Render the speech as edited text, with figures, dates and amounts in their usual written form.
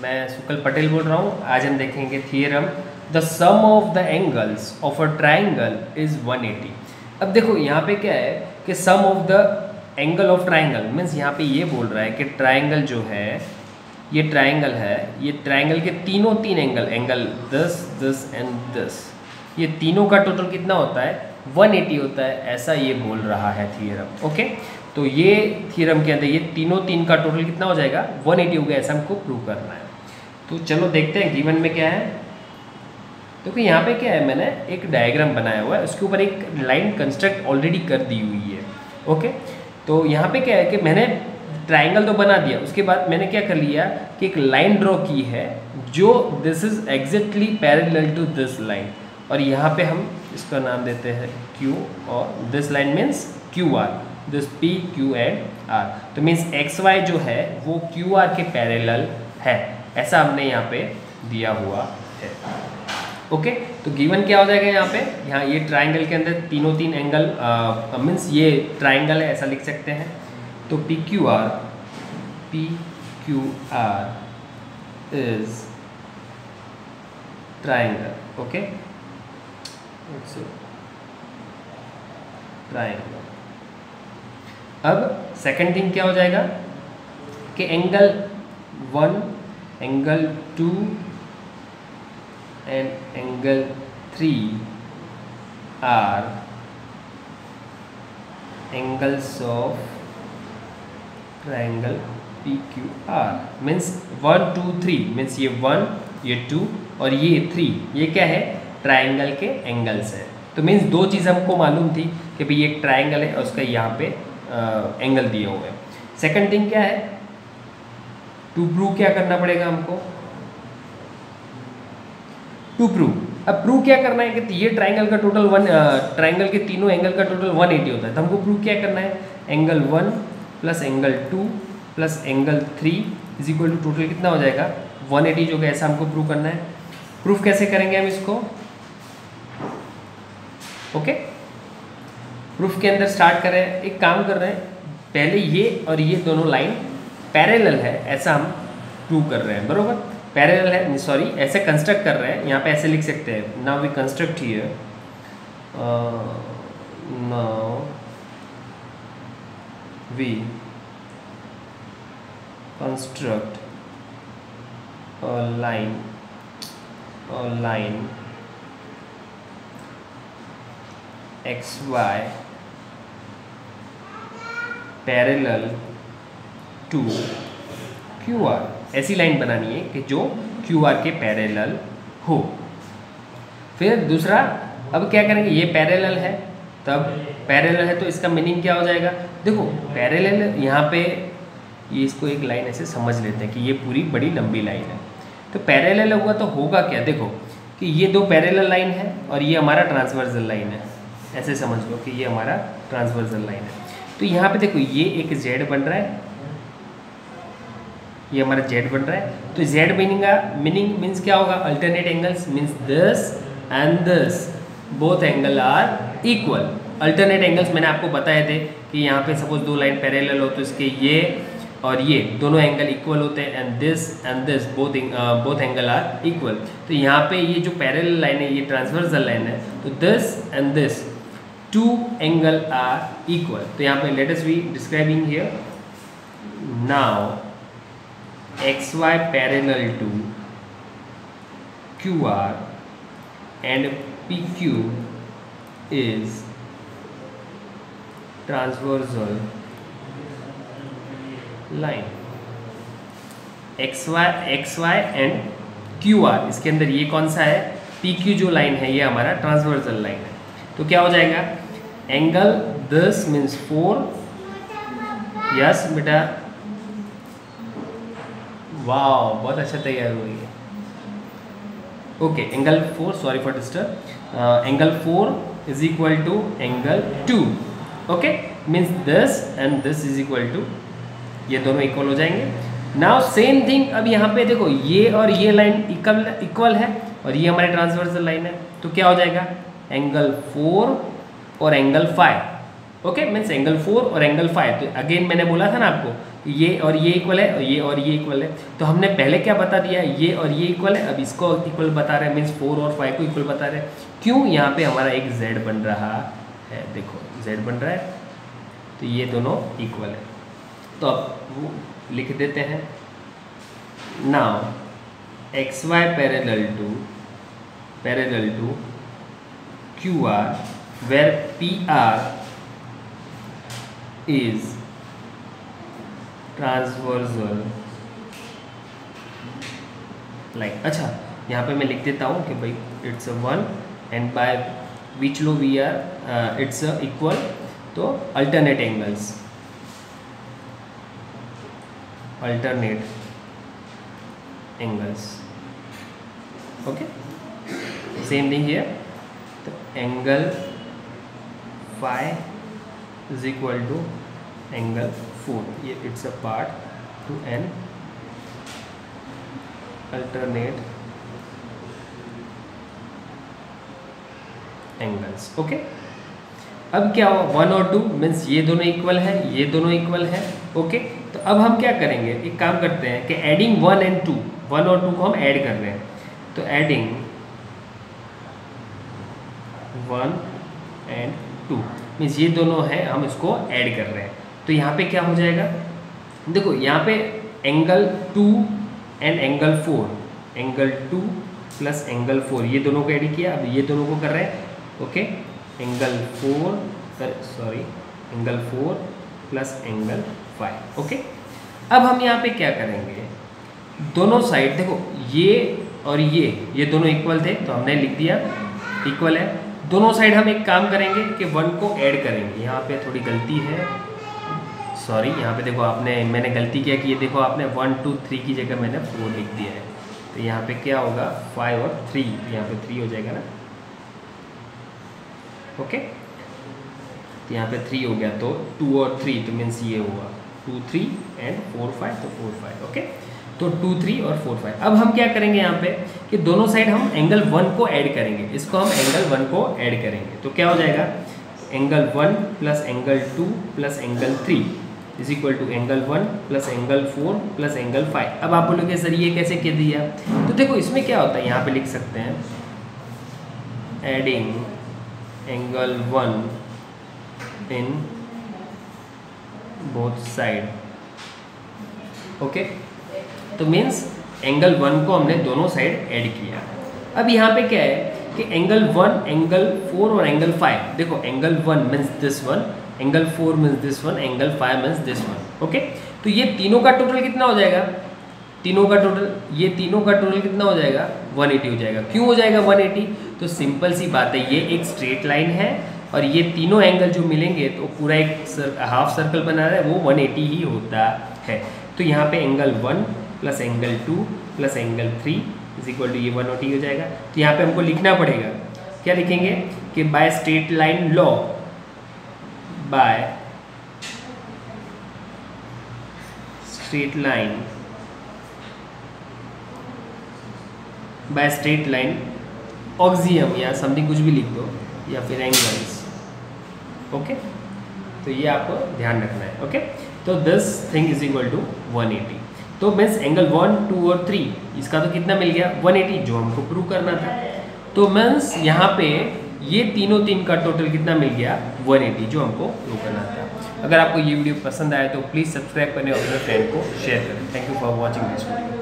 मैं सुकल पटेल बोल रहा हूँ। आज हम देखेंगे theorem the sum of the angles of a triangle is 180। अब देखो यहाँ पे क्या है कि sum of the angle of triangle means यहाँ पे ये बोल रहा है कि ट्राइंगल जो है, ये ट्राइंगल है, ये ट्राइंगल के तीन एंगल दिस एंड दिस, ये तीनों का टोटल कितना होता है 180 होता है, ऐसा ये बोल रहा है थियरम। ओके, तो ये थियरम के अंदर ये तीन का टोटल कितना हो जाएगा 180 हो गया, ऐसा हमको प्रूव करना है। तो चलो देखते हैं गिवन में क्या है। देखो यहाँ पे क्या है, मैंने एक डायग्राम बनाया हुआ है, उसके ऊपर एक लाइन कंस्ट्रक्ट ऑलरेडी कर दी हुई है। ओके, तो यहाँ पे क्या है कि मैंने ट्राइंगल तो बना दिया, उसके बाद मैंने क्या कर लिया कि एक लाइन ड्रॉ की है जो this is exactly parallel to this line, और यहाँ पे हम इसका नाम देते हैं Q, और this line means QR, this P, Q and R। तो मीन्स एक्स वाई जो है वो QR के पैरेलल है, ऐसा हमने यहाँ पे दिया हुआ है। ओके, तो गिवन क्या हो जाएगा यहाँ पे, यहाँ ये ट्राइंगल के अंदर तीन एंगल मीन्स ये ट्राइंगल है, ऐसा लिख सकते हैं। तो PQR is triangle. Okay, triangle. अब सेकंड थिंग क्या हो जाएगा कि angle 1, angle 2 and angle 3 are angles of triangle PQR। Means 1 2 3 means ये 1, ये 2 और ये 3, ये क्या है ट्राइंगल के एंगल्स है। तो मीन्स दो चीज़ हमको मालूम थी कि भाई एक ट्राइंगल है और उसका यहाँ पे एंगल दिए हुए हैं। सेकंड थिंग क्या है, टू प्रूव क्या करना पड़ेगा हमको, टू प्रूव। अब प्रूव क्या करना है कि ये ट्राइंगल का टोटल ट्राइंगल के तीनों एंगल का टोटल 180 होता है, तो हमको प्रूव क्या करना है, angle 1 plus angle 2 plus angle 3 is equal to total कितना हो जाएगा 180 जो कि ऐसा हमको प्रूव करना है। प्रूफ कैसे करेंगे हम इसको, ओके, प्रूफ के अंदर स्टार्ट करें, एक काम कर रहे हैं, पहले ये और ये दोनों लाइन पैरेलल है ऐसा हम प्रूव कर रहे हैं, बरोबर पैरेलल है, सॉरी ऐसे कंस्ट्रक्ट कर रहे हैं, यहाँ पे ऐसे लिख सकते हैं, now we construct here, now we construct a line XY parallel to QR। ऐसी लाइन बनानी है कि जो QR के पैरेलल हो। फिर दूसरा, अब क्या करेंगे, ये पैरेलल है, तब पैरेलल है तो इसका मीनिंग क्या हो जाएगा, देखो पैरेलल यहाँ पे ये इसको एक लाइन ऐसे समझ लेते हैं कि ये पूरी बड़ी लंबी लाइन है, तो पैरेलल होगा तो होगा क्या, देखो कि ये दो पैरेलल लाइन है और ये हमारा ट्रांसवर्सल लाइन है, ऐसे समझ लो कि ये हमारा ट्रांसवर्सल लाइन है। तो यहाँ पे देखो ये एक Z बन रहा है, ये हमारा Z बन रहा है, तो Z मीनिंग मीन्स क्या होगा, alternate angles means this and this both angle are equal. Alternate angles मैंने आपको बताए थे कि यहाँ पे सपोज दो लाइन पैरेलल हो तो इसके ये और ये दोनों एंगल इक्वल होते हैं, and this both angle are equal. तो यहाँ पे ये जो पैरेलल लाइन है ये ट्रांसवर्सल लाइन है, तो this and this two angle are equal. तो यहाँ पे let us be describing here, now XY parallel to QR and PQ is transversal line. XY and QR, इसके अंदर ये कौन सा है, PQ जो लाइन है ये हमारा ट्रांसवर्सल लाइन है। तो क्या हो जाएगा, एंगल दिस मीन्स 4, यस बेटा, वाह बहुत अच्छा तैयार हुई है। Okay, angle 4, sorry for disturb, angle 4 is equal to angle 2। Okay, means this and this is equal to, ये दोनों इक्वल हो जाएंगे। नाउ सेम थिंग, अब यहाँ पे देखो ये और ये लाइन इक्वल है और ये हमारे ट्रांसवर्सल लाइन है, तो क्या हो जाएगा एंगल 4 और एंगल 5। ओके, मीन्स एंगल 4 और एंगल 5। तो अगेन मैंने बोला था ना आपको ये और ये इक्वल है और ये इक्वल है। तो हमने पहले क्या बता दिया, ये और ये इक्वल है, अब इसको इक्वल बता रहे हैं, मीन्स 4 और 5 को इक्वल बता रहे हैं। क्यों, यहाँ पे हमारा एक z बन रहा है, देखो z बन रहा है, तो ये दोनों इक्वल है। तो अब वो लिख देते हैं, now xy parallel to QR where PR is transversal line. अच्छा, यहाँ पे मैं लिख देता हूँ कि भाई it's a 1 and by which law we are it's equal, तो alternate angles, okay, same thing here. तो angle phi is equal to angle 4, ये it's a part to an alternate angles, okay. अब क्या हुआ, 1 और 2 मीन्स ये दोनों equal है, ये दोनों इक्वल है, ओके। तो अब हम क्या करेंगे, एक काम करते हैं कि एडिंग 1 एंड 2, 1 और 2 को हम ऐड कर रहे हैं, तो एडिंग 1 एंड 2 मीन्स ये दोनों हैं, हम इसको ऐड कर रहे हैं। तो यहाँ पे क्या हो जाएगा, देखो यहाँ पे angle 2 and angle 4, angle 2 plus angle 4, ये दोनों को ऐड किया, अब ये दोनों को कर रहे हैं, okay. Angle 4 plus angle 5, okay. अब हम यहाँ पे क्या करेंगे, दोनों साइड देखो ये और ये दोनों इक्वल थे, तो हमने लिख दिया इक्वल है। दोनों साइड हम एक काम करेंगे कि 1 को ऐड करेंगे। यहाँ पे थोड़ी गलती है, सॉरी, यहाँ पे देखो मैंने गलती किया कि ये देखो आपने 1 2 3 की जगह मैंने 4 लिख दिया है। तो यहाँ पे क्या होगा, 5 और 3, तो यहाँ पे 3 हो जाएगा ना, ओके। तो यहाँ पे 3 हो गया, तो 2 और 3 तो मीन्स ये होगा 2 3 एंड 4 5, तो 4 5, ओके। तो 2 3 और 4 5। अब हम क्या करेंगे यहाँ पे कि दोनों साइड हम एंगल 1 को ऐड करेंगे, इसको हम एंगल 1 को ऐड करेंगे, तो क्या हो जाएगा, angle 1 plus angle 2 plus angle 3 is equal to angle 1 plus angle 4 plus angle 5। अब आप बोलोगे सर ये कैसे कह दिया, तो देखो इसमें क्या होता है, यहाँ पे लिख सकते हैं adding angle 1 in both side, okay. तो मीन्स एंगल 1 को हमने दोनों साइड ऐड किया। अब यहाँ पे क्या है कि एंगल 1, एंगल 4 और एंगल 5, देखो angle 1 means this one, angle 4 means this one, angle 5 means this one, okay. तो ये तीनों का टोटल कितना हो जाएगा, तीनों का टोटल, ये तीनों का टोटल कितना हो जाएगा, 180 हो जाएगा। क्यों हो जाएगा 180, तो सिंपल सी बात है, ये एक स्ट्रेट लाइन है और ये तीनों एंगल जो मिलेंगे तो पूरा एक हाफ सर्कल बना रहा है, वो 180 ही होता है। तो यहाँ पे angle 1 plus angle 2 plus angle 3 is equal to ये 180 हो जाएगा। तो यहाँ पे हमको लिखना पड़ेगा, क्या लिखेंगे कि by straight line law, by straight line axiom या समथिंग कुछ भी लिख दो, या फिर एंगल्स, ओके। तो ये आपको ध्यान रखना है, ओके। तो this thing is equal to 180। तो मीन्स एंगल 1 2 और 3 इसका तो कितना मिल गया, 180, जो हमको प्रूव करना था। तो मीन्स यहाँ पे ये तीन का टोटल कितना मिल गया, 180, जो हमको प्रूव करना था। अगर आपको ये वीडियो पसंद आए तो प्लीज़ सब्सक्राइब करें और अपने फ्रेंड को शेयर करें। Thank you for watching this video.